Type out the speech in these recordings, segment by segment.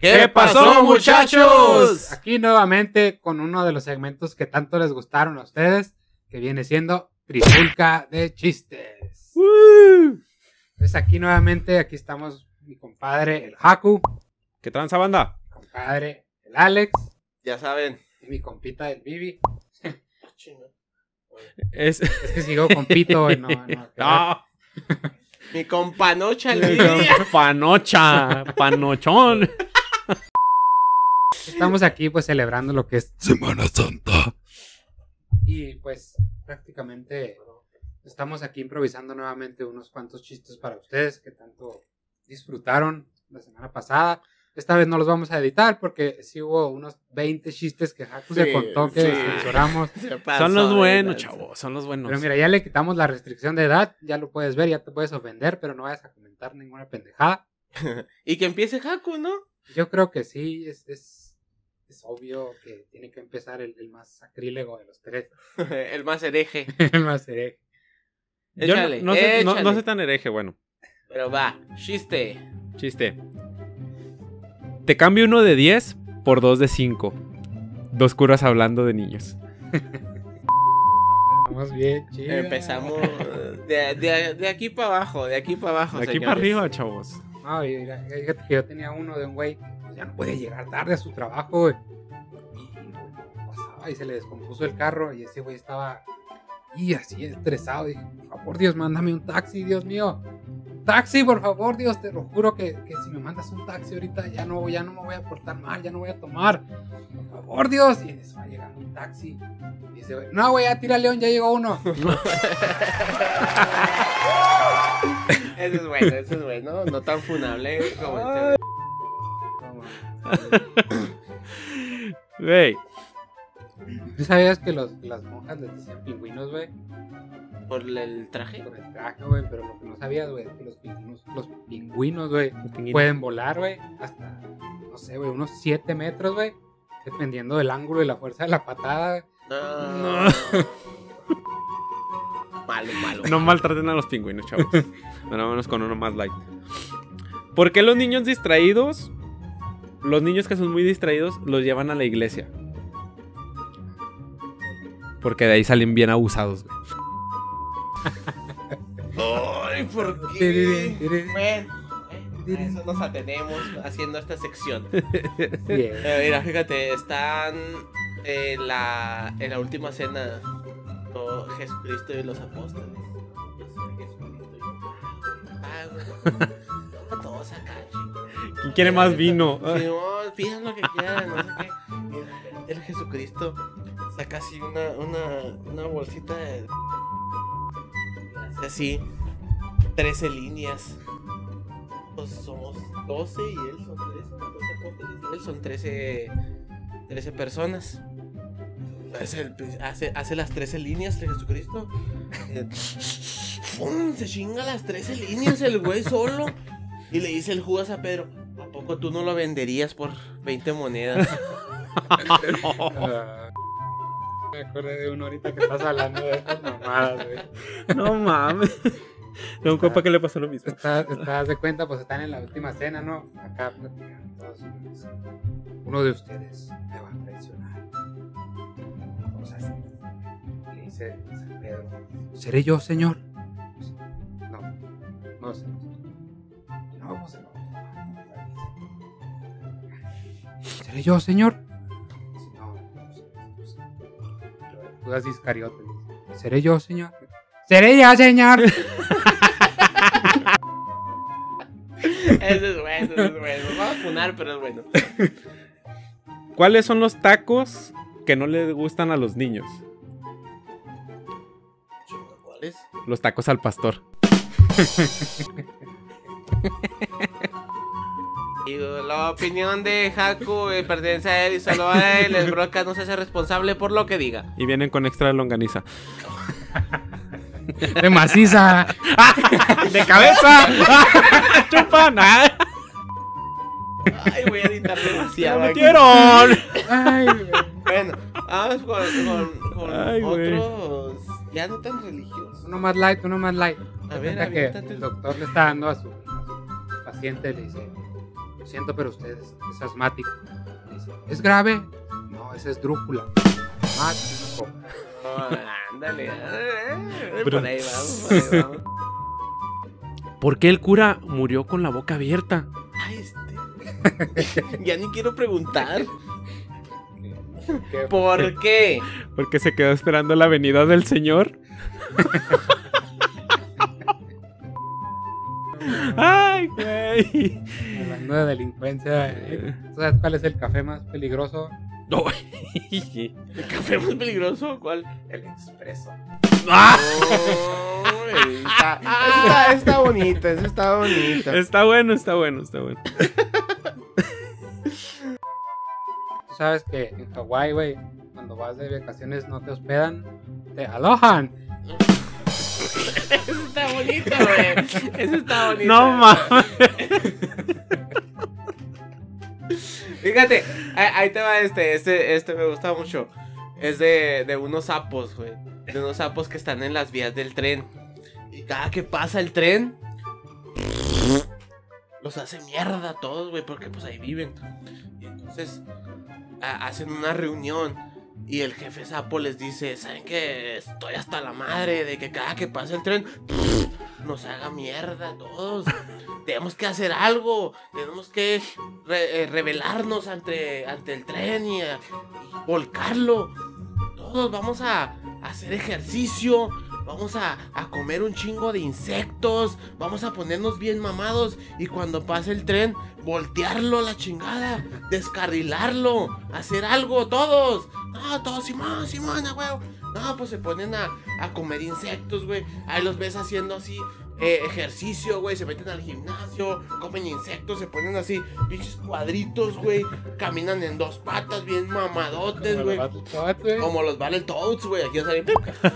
¿Qué pasó, muchachos? Aquí nuevamente con uno de los segmentos que tanto les gustaron a ustedes, que viene siendo Trifulca de Chistes. Pues aquí nuevamente, aquí estamos mi compadre el Haku, ¿Qué tranza, banda? mi compadre el Alex, Ya saben. y mi compita el Vivi. Es... Es que sigo con Pito, no. ¡No! Mi companocha, el Panocha, panochón. Estamos aquí pues celebrando lo que es Semana Santa. y pues prácticamente estamos aquí improvisando nuevamente unos cuantos chistes para ustedes que tanto disfrutaron la semana pasada. Esta vez no los vamos a editar porque sí hubo unos 20 chistes que Haku se contó que censuramos. Son los buenos, chavos, son los buenos. Pero mira, ya le quitamos la restricción de edad, ya lo puedes ver, ya te puedes ofender, pero no vayas a comentar ninguna pendejada. Y que empiece Haku, ¿no? Yo creo que sí, es obvio que tiene que empezar el más sacrílego de los tres. El más hereje. El más hereje. Yo Échale, no sé échale. tan hereje, bueno. Pero va, chiste. Chiste. Te cambio uno de 10 por 2 de 5. Dos curas hablando de niños. Vamos bien, chido. Empezamos de aquí para abajo, de aquí para abajo. De aquí señores. para arriba, chavos. No, mira, fíjate que yo tenía uno de un güey, pues ya no podía llegar tarde a su trabajo, güey. Y pasaba y se le descompuso el carro y ese güey estaba así estresado. Dije, por favor, Dios, mándame un taxi, Dios mío. Taxi, por favor, Dios, te lo juro que si me mandas un taxi ahorita ya no me voy a portar mal, ya no voy a tomar. Por favor, Dios. Y en eso va llegando un taxi. Y dice, güey, no, güey, ya tira León, ya llegó uno. Ese es bueno, no tan funable como este. Güey. ¿Tú sabías que las monjas les decían pingüinos, güey? ¿Por el traje? Por el traje, güey, pero lo que no sabías, güey, es que los pingüinos, güey, Pingüino. pueden volar, güey, hasta, no sé, güey, unos 7 metros, güey, dependiendo del ángulo y la fuerza de la patada. No. Malo. No maltraten a los pingüinos, chavos. Bueno, vámonos con uno más light. ¿Por qué los niños distraídos, los niños que son muy distraídos, los llevan a la iglesia? Porque de ahí salen bien abusados, güey. Ay, ¿por qué? Bueno, a eso nos atenemos haciendo esta sección. Bien. Mira, fíjate, están en la última cena Jesucristo y los apóstoles. Todos acá, chicos. ¿Quién quiere más vino? Sí, no, pidan lo que quieran, no sé qué. Y de repente el Jesucristo saca así una bolsita de... Hace así 13 líneas. Pues somos 12 y él son 13. 12 apóstoles y él son 13 personas. Hace las 13 líneas de Jesucristo. ¡Pum! Se chinga las 13 líneas el güey solo. Y le dice el Judas a Pedro: ¿a poco tú no lo venderías por 20 monedas? Me acordé de uno ahorita que estás hablando de estas mamadas, güey. No mames. Tengo un compa que le pasó lo mismo. Estás de cuenta, pues están en la última cena, ¿no? Acá platicando todos. Uno de ustedes me va a traicionar. Vamos a hacer. Le dice San Pedro: ¿seré yo, señor? No sé. No, pues no. ¿Seré yo, señor? No sé. Judas Iscariote le dice: ¿seré yo, señor? ¡Seré yo, señor! Ese es bueno. Vamos a funar, pero es bueno. ¿Cuáles son los tacos que no les gustan a los niños? ¿Cuáles? Los tacos al pastor. La opinión de Haku pertenece a él y solo a él. El broadcast no se hace responsable por lo que diga. Y vienen con extra de longaniza. ¡De maciza! ¡De cabeza! ¡Chupan! Ay, voy a editar demasiado. ¡Me aquí. metieron! Ay, güey. Bueno, vamos con Ay, güey. otros ya no tan religiosos. Uno más light. A ver, Cuenta que aviéntate. el doctor le está dando a su paciente, le dice: Lo siento, pero usted es asmático. Dice, ¿es grave? No, es esdrújula. Asmático. Ándale. Pero- Por ahí vamos, por ahí vamos. ¿Por qué el cura murió con la boca abierta? Ay, ya ni quiero preguntar. ¿Qué? ¿Por qué? Porque se quedó esperando la venida del Señor. Ay, güey. Hablando de delincuencia, ¿sabes cuál es el café más peligroso? No. ¿El café más peligroso? ¿Cuál? El expreso. ¡Ah! Está bonito, eso está bonito. Está bueno, está bueno, está bueno. Tú sabes que en Hawái, güey, cuando vas de vacaciones no te hospedan, te alojan. Eso está bonito, güey. Eso está bonito. No mames. Fíjate, ahí te va este me gusta mucho. Es de unos sapos, güey. De unos sapos que están en las vías del tren. Y cada que pasa el tren, los hace mierda a todos, güey, porque pues ahí viven. Y entonces hacen una reunión. Y el jefe sapo les dice, ¿saben qué? Estoy hasta la madre de que cada que pase el tren nos haga mierda a todos. Tenemos que hacer algo. Tenemos que rebelarnos ante el tren y volcarlo. Todos vamos a hacer ejercicio. Vamos a comer un chingo de insectos. Vamos a ponernos bien mamados. Y cuando pase el tren, voltearlo a la chingada. Descarrilarlo. Hacer algo todos. No, todos, Simón, a huevo. No, pues se ponen a comer insectos, güey. Ahí los ves haciendo así ejercicio, güey. Se meten al gimnasio, comen insectos, se ponen así, pinches cuadritos, güey. Caminan en dos patas, bien mamadotes, güey. Como los Battletoads, güey. Aquí ya salen.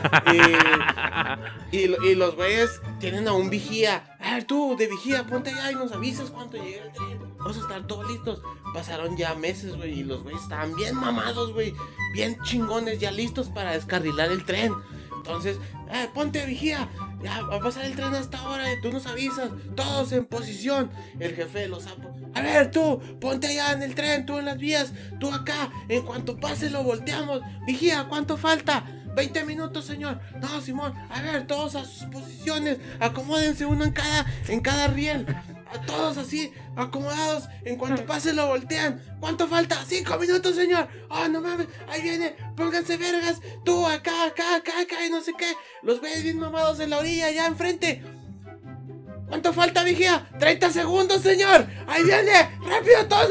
Y los güeyes tienen a un vigía. A ver, tú, de vigía, ponte allá y nos avisas cuando llegue el tren. Vamos a estar todos listos. Pasaron ya meses, güey, y los güeyes estaban bien mamados, güey. Bien chingones, ya listos para descarrilar el tren. Entonces, ponte vigía. Ya va a pasar el tren hasta ahora y tú nos avisas. Todos en posición. El jefe de los sapos. A ver, tú, ponte allá en el tren, tú en las vías, tú acá. En cuanto pase lo volteamos. Vigía, ¿cuánto falta? 20 minutos, señor. No, Simón. A ver, todos a sus posiciones. Acomódense uno en cada riel. A todos así, acomodados. En cuanto pase lo voltean. ¿Cuánto falta? 5 minutos, señor. Oh, no mames, ahí viene. Pónganse vergas. Tú acá, y no sé qué. Los güeyes bien mamados en la orilla, allá enfrente. ¿Cuánto falta, vigía? 30 segundos, señor. Ahí viene. Rápido, todos.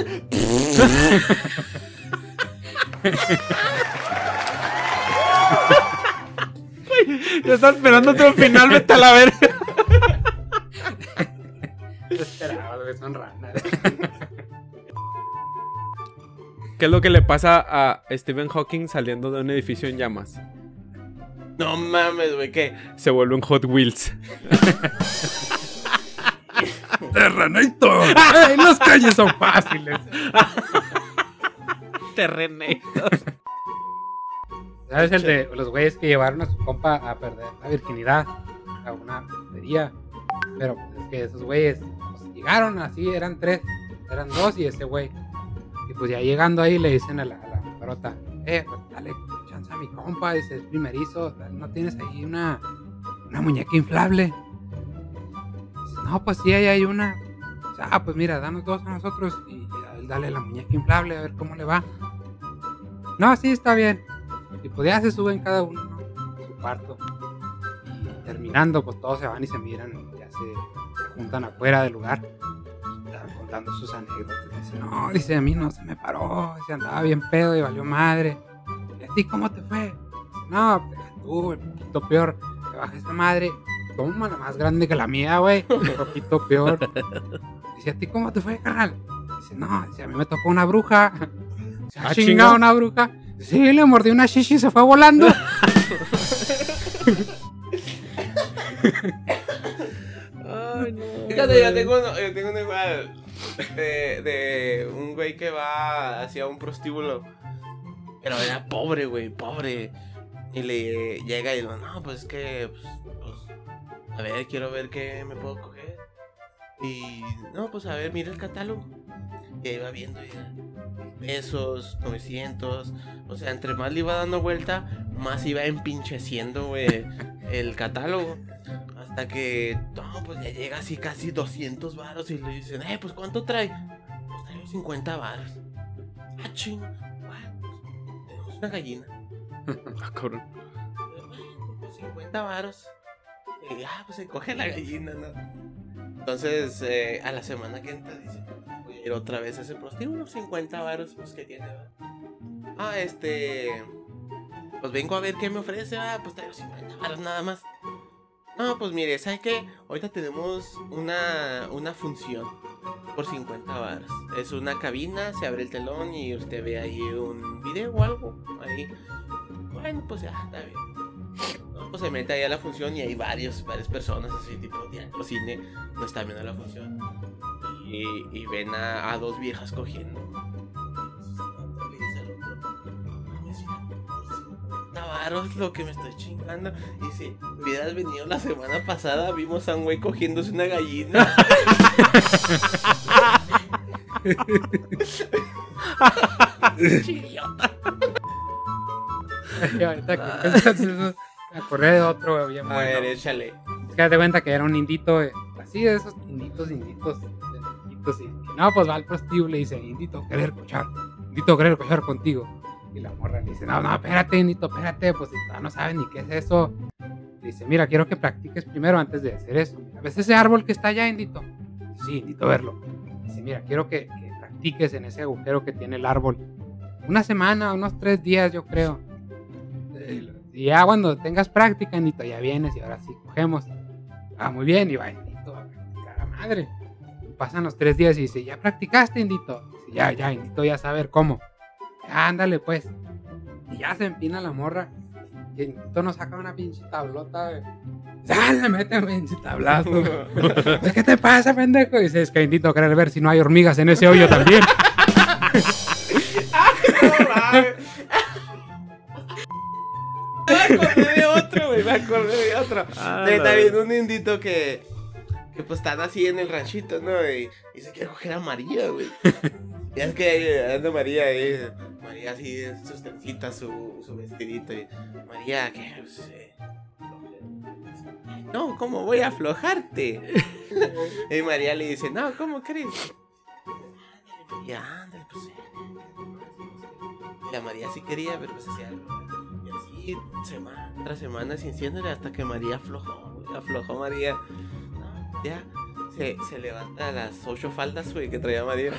Yo estaba esperando otro final, vete a la verga. Esperaba, güey, son ranas. ¿Qué es lo que le pasa a Stephen Hawking saliendo de un edificio en llamas? No mames, güey, ¿qué? Se vuelve un Hot Wheels. ¡Terrenator! ¡Ey, las calles son fáciles! Terrenator. ¿Sabes el de los güeyes que llevaron a su compa a perder la virginidad a una frutería? Pero pues, es que esos güeyes pues, llegaron así, eran 3, eran 2 y ese güey. Y pues ya llegando ahí le dicen a la prota, pues, dale chance a mi compa, dice, es primerizo, ¿no tienes ahí una muñeca inflable? Dice, no, pues sí, ahí hay una. Dice, pues mira, danos 2 a nosotros y dale la muñeca inflable a ver cómo le va. No, sí, está bien. Y pues ya se suben cada uno, ¿no? A su cuarto. Y terminando, pues todos se van y se miran, ya se juntan afuera del lugar. Y están contando sus anécdotas. Dice, no, dice, a mí no se me paró, dice, andaba bien pedo y valió madre. ¿Y a ti cómo te fue? Dice, no, pues tú, un poquito peor, te bajé esta madre. Toma, la más grande que la mía, güey. Un poquito peor. Dice, ¿a ti cómo te fue, carnal? Dice, no, dice, a mí me tocó una bruja. Se ha chingado una bruja. Sí, le mordí una shishi y se fue volando. Ay, no. Fíjate, yo tengo uno igual de un güey que va hacia un prostíbulo. Pero era pobre, güey, pobre. Y le llega y dice, no, pues es que, pues, a ver, quiero ver qué me puedo coger. Y, no, pues a ver, mira el catálogo. Y ahí va viendo, y pesos, 900. O sea, entre más le iba dando vuelta, más iba empincheciendo, güey, el catálogo. Hasta que, no, pues ya llega así casi 200 varos y le dicen, pues ¿cuánto trae? Pues traigo 50 varos. Ah, ching. Bueno, pues tenemos una gallina. Ah, cabrón. Pues 50 varos. Y pues se coge la gallina, ¿no? Entonces, a la semana que entra dice, voy a ir otra vez a ese prostíbulo, 50 varos, pues que tiene, ¿verdad? Pues vengo a ver qué me ofrece, pues traigo 50 varos nada más. No, pues mire, ¿sabe qué? Ahorita tenemos una función por 50 varos. Es una cabina, se abre el telón y usted ve ahí un video o algo. Ahí. Bueno, pues ya, está bien. No, pues se mete ahí a la función y hay varias personas así, tipo teatro, cine, no están viendo la función. Y ven a dos viejas cogiendo. Y dice el otro, Navarro es lo que me estoy chingando. Y si hubieras venido la semana pasada, vimos a un güey cogiéndose una gallina. Idiota. Y ahorita que piensas eso, me acordé de otro bien A bueno. ver, échale. Es que haz de cuenta que era un indito, así de esos inditos, y no, pues va al prostíbulo y dice, indito, querer cochar contigo. Y la morra le dice, no, espérate, indito, espérate, pues si todavía no sabes ni qué es eso. Dice, mira, quiero que practiques primero antes de hacer eso. ¿Ves ese árbol que está allá, indito? Sí, indito, verlo. Dice, mira, quiero que practiques en ese agujero que tiene el árbol. Una semana, unos 3 días, yo creo. Y ya cuando tengas práctica, indito, ya vienes y ahora sí cogemos. Muy bien, y va, indito, a practicar a madre. Y pasan los 3 días y dice, ¿ya practicaste, indito? Dice, ya, indito, ya saber cómo. Ya, ándale, pues. Y ya se empina la morra. Y el indito nos saca una pinche tablota. Le mete un pinche tablazo. ¿Qué te pasa, pendejo? Y dice, es que indito, querer ver si no hay hormigas en ese hoyo también. Me acordé de otro. Está viendo un indito que pues están así en el ranchito, ¿no? Y se quiere coger a María, güey. Y es que anda María ahí. María así, sus trencitas, su vestidito. Y María, ¿qué? Pues, no, ¿cómo voy a aflojarte? Y María le dice, no, ¿cómo crees? Ya, ándale, pues. Y la María sí quería, pero pues hacía algo. Y así, semana tras semana sintiéndole hasta que María aflojó, güey. Aflojó María. No, ya. Se levanta las 8 faldas, güey, que traía María.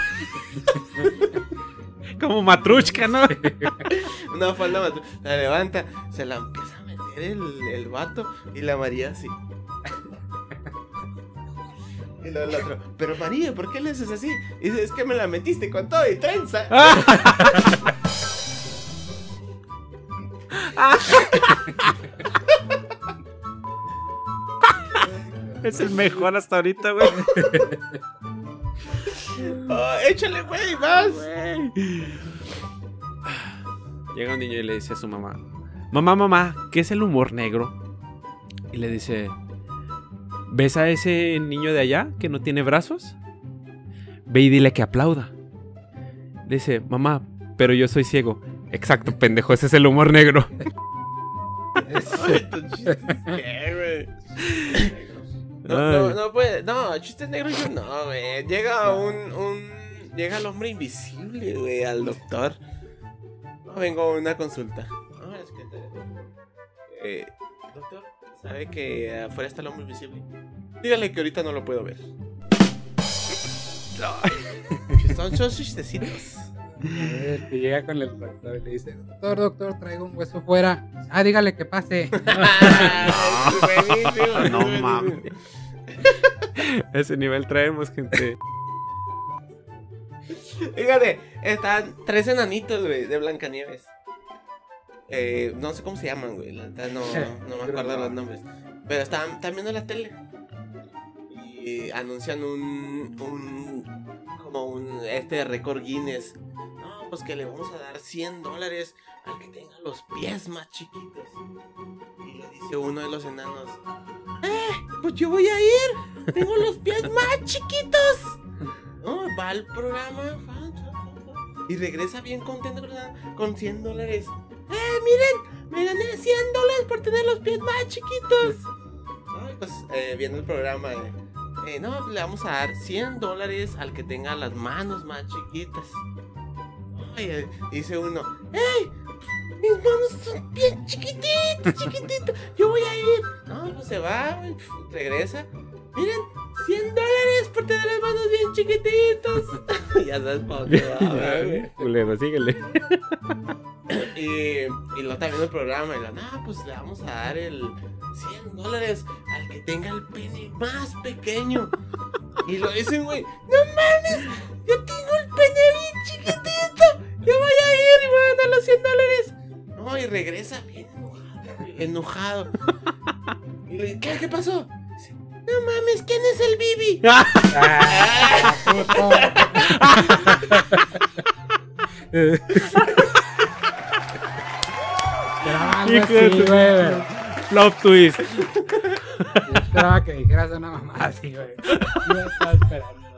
Como matrushka, ¿no? Una falda matrushka. La levanta, se la empieza a meter el vato. Y la María así. Y luego el otro, pero María, ¿por qué le haces así? Y dice, es que me la metiste con todo y trenza. Es el mejor hasta ahorita, güey. Échale, güey, más. Llega un niño y le dice a su mamá, mamá, ¿qué es el humor negro? Y le dice, ¿ves a ese niño de allá que no tiene brazos? Ve y dile que aplauda. Le dice, mamá, pero yo soy ciego. Exacto, pendejo, ese es el humor negro. No puede, no, chistes negros yo no, güey. Llega llega el hombre invisible, güey, al doctor. No, vengo a una consulta. No, es que doctor, ¿sabe que afuera está el hombre invisible? Dígale que ahorita no lo puedo ver. Son chistecitos. Que llega con el doctor y le dice, doctor, traigo un hueso fuera. Dígale que pase. No mames. Ese nivel traemos, gente. Fíjate, están 3 enanitos, güey, de Blancanieves. No sé cómo se llaman, güey. No me acuerdo los nombres. Pero están viendo la tele. Y anuncian como un récord Guinness. No, pues que le vamos a dar $100 al que tenga los pies más chiquitos. Y le dice uno de los enanos, pues yo voy a ir. Tengo los pies más chiquitos. No, va al programa y regresa bien contento con $100. Miren, me gané $100 por tener los pies más chiquitos. Ay, pues viendo el programa, no, le vamos a dar $100 al que tenga las manos más chiquitas. Ay, dice uno, ¡ey! Mis manos son bien chiquititos, yo voy a ir. No, pues se va, regresa. Miren, $100 por tener las manos bien chiquititos. Ya sabes para dónde va, güey. Culero, síguele. Y luego también el programa, y pues le vamos a dar el $100 al que tenga el pene más pequeño. Y lo dicen, güey, no mames, yo tengo el pene bien chiquitito, yo voy a ir y voy a ganar los $100. No, y regresa bien enojado. Y le dice, ¿qué pasó? Dice, no mames, ¿quién es el Bibi? Hijo de tu madre. Plot twist. Yo esperaba que dijeras una mamá así, güey. Yo estaba esperando.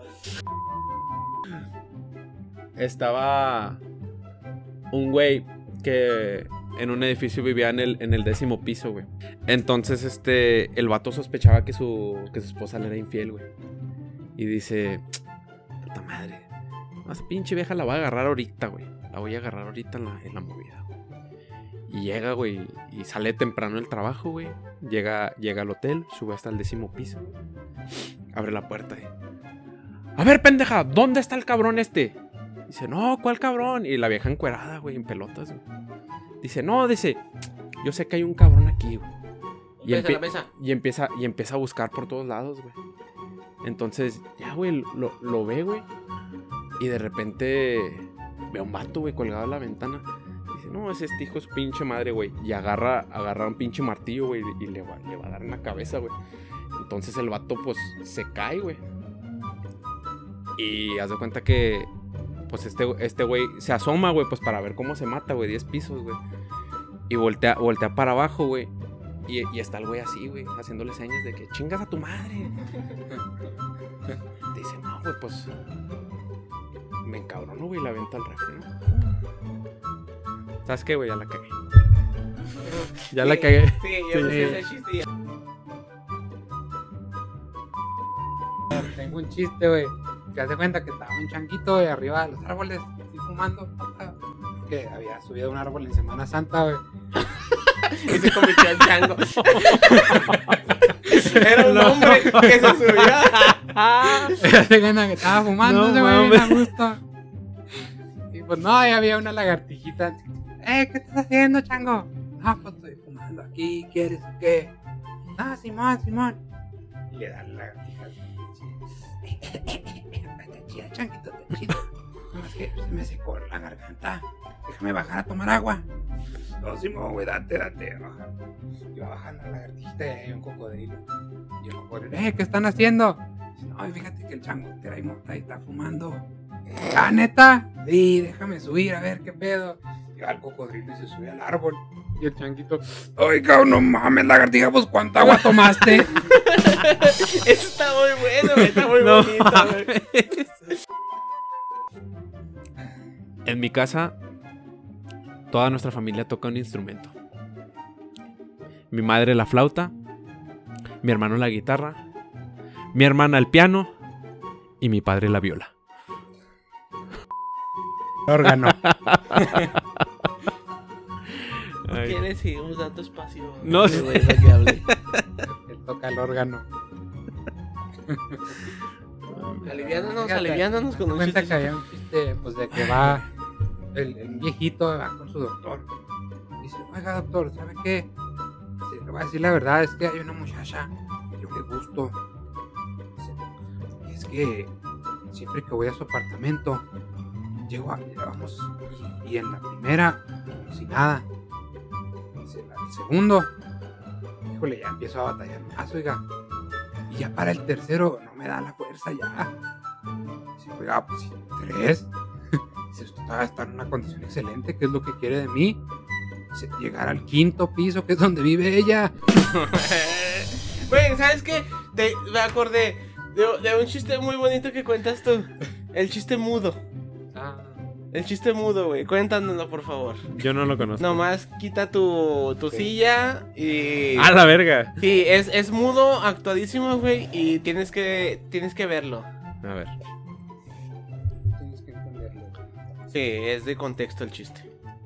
Estaba un güey que en un edificio vivía en el 10º piso, güey. Entonces, el vato sospechaba que su esposa le era infiel, güey. Y dice, puta madre, esa pinche vieja la voy a agarrar ahorita, güey. La voy a agarrar ahorita en la movida. Y llega, güey, y sale temprano del trabajo, güey. Llega al hotel, sube hasta el 10º piso. Abre la puerta, a ver, pendeja, ¿dónde está el cabrón este? Dice, no, ¿cuál cabrón? Y la vieja encuerada, güey, en pelotas, güey. Dice, no, yo sé que hay un cabrón aquí, güey. Y empieza a buscar por todos lados, güey. Entonces, ya, güey, lo ve, güey. Y de repente ve a un vato, güey, colgado en la ventana. Dice, no, es este hijo de su pinche madre, güey. Y agarra un pinche martillo, güey, y le va a dar en la cabeza, güey. Entonces el vato, pues, se cae, güey. Y haz de cuenta que, pues, este güey se asoma, güey, pues, para ver cómo se mata, güey, 10 pisos, güey. Y voltea para abajo, güey. Y está el güey así, güey, haciéndole señas de que chingas a tu madre. Dice, no, güey, pues, me encabrono, güey, la venta al refri, ¿no? ¿Sabes qué, güey? Ya la cagué. Ya la cagué. Sí, yo no sé ese chiste. Tengo un chiste, güey. Que hace cuenta que estaba un changuito, güey, arriba de los árboles, así fumando, que había subido a un árbol en Semana Santa, güey. Y se convirtió en chango. Era un hombre que se subía. Hace cuenta que estaba fumando, No, güey, mames. a gusto. Y pues no, ahí había una lagartijita. ¿Qué estás haciendo, chango? No, pues estoy fumando aquí, ¿quieres o qué? No, Simón. Y le da la lagartija. Está chida, changuito, está chida. Nada más que se me secó la garganta. Déjame bajar a tomar agua. No, Simón, güey, date, baja. Y va bajando la lagartijita y hay un cocodrilo. Y el cocodrilo, ¿qué están haciendo? Dice, no, fíjate que el chango trae mota y está fumando. ¿Ah, neta? Sí, déjame subir a ver qué pedo. Y va el cocodrilo y se sube al árbol. Y el changuito, ay, cabrón, no mames, lagartija, pues ¿cuánta agua tomaste? Eso está muy bueno, güey, está muy No bonito, güey. mames. En mi casa, toda nuestra familia toca un instrumento. Mi madre la flauta, mi hermano la guitarra, mi hermana el piano y mi padre la viola. Órgano. ¿Por qué le seguimos dando espacio? No Ese sé. güey, para que hable. Él toca el órgano. Aliviánanos con un Cuenta chiste. que había un chiste, pues de que va el viejito va con su doctor. Dice, oiga, doctor, ¿sabe qué? Dice, le voy a decir la verdad, es que hay una muchacha que yo le gusto. Dice, y es que siempre que voy a su apartamento, vamos, y en la primera, sin nada. Dice, el segundo, híjole, ya empiezo a batallar más, oiga. Y ya para el tercero no me da la fuerza ya. Dice, oiga, pues si 3. Dice, usted todavía está en una condición excelente, ¿qué es lo que quiere de mí? Dice, llegar al 5º piso, que es donde vive ella. Güey, ¿sabes qué? Me acordé de un chiste muy bonito que cuentas tú. El chiste mudo. Ah, El chiste mudo, güey. Cuéntanoslo, por favor. Yo no lo conozco. Nomás quita tu silla y... ¡A la verga! Sí, es mudo, actuadísimo, güey, y tienes que verlo. A ver. tienes que entenderlo. Sí, es de contexto el chiste.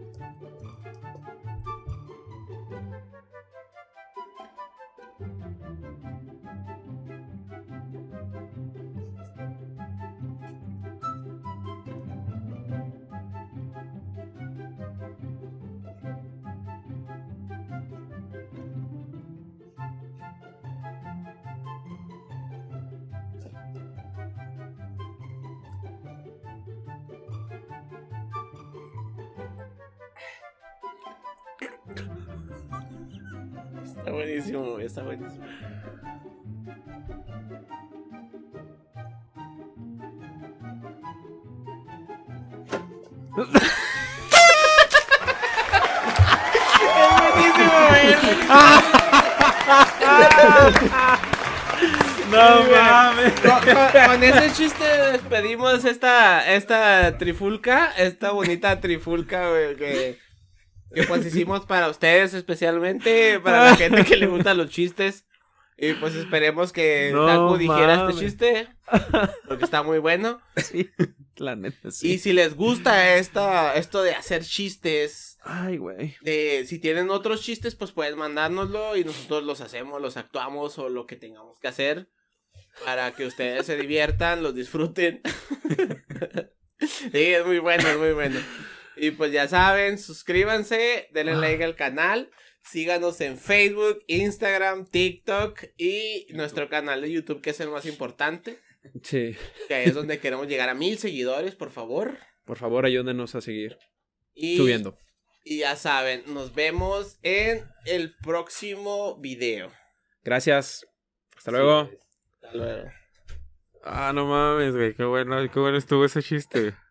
Está buenísimo, güey, está buenísimo. Es buenísimo, güey. ¡No mames! Con ese chiste despedimos esta trifulca, esta bonita trifulca, güey, que pues hicimos para ustedes especialmente, para la gente que le gustan los chistes. Y pues esperemos que No Taku dijera mames. este chiste, porque está muy bueno. Sí, la neta, sí. Y si les gusta esto de hacer chistes, Ay, güey. si tienen otros chistes, pues pueden mandárnoslo y nosotros los hacemos, los actuamos o lo que tengamos que hacer para que ustedes se diviertan, los disfruten. Sí, es muy bueno, es muy bueno. Y pues ya saben, suscríbanse, denle like al canal, síganos en Facebook, Instagram, TikTok y nuestro canal de YouTube, que es el más importante, Sí. que ahí es donde queremos llegar a 1000 seguidores, por favor. Por favor, ayúdenos a seguir Y subiendo. Y ya saben, nos vemos en el próximo video. Gracias. Hasta luego. Sí, Hasta luego. Ah, no mames, güey. Qué bueno estuvo ese chiste.